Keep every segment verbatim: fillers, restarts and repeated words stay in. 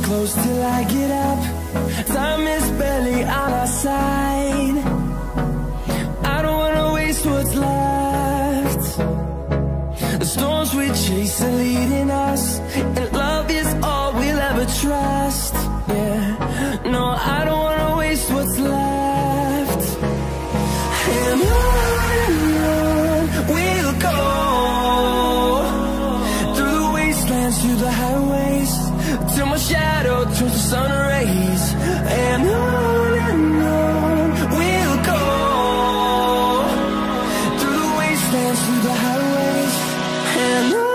close till I get up. Time is barely on our side. I don't wanna waste what's left. The storms we chase are leading us, and love is all we'll ever trust. Yeah, no, I don't wanna waste what's left. And on and on we'll go, through the wastelands, through the highways, till my shadow turns to sun rays. And on and on we'll go, through the wastelands, through the highways, and on.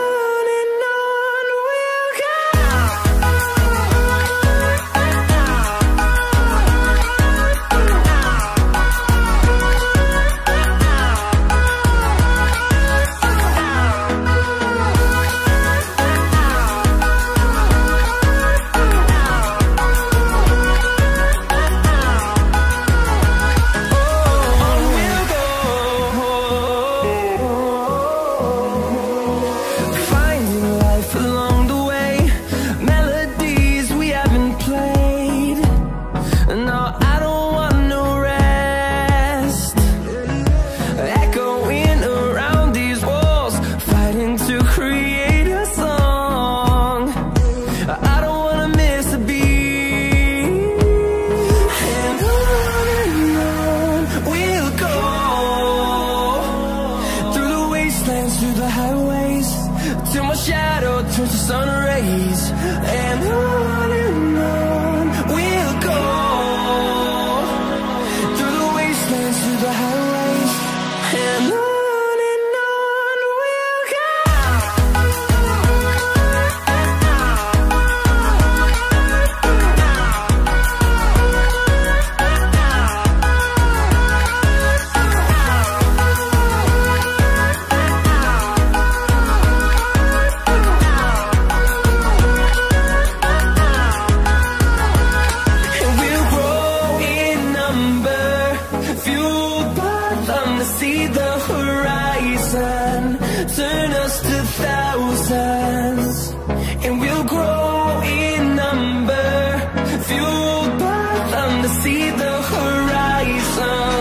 Through the highways, till my shadow turns to sun rays. And on and on we'll go, through the wastelands, through the highways, and on. See the horizon, turn us to thousands, and we'll grow in number, fueled by them to see the horizon.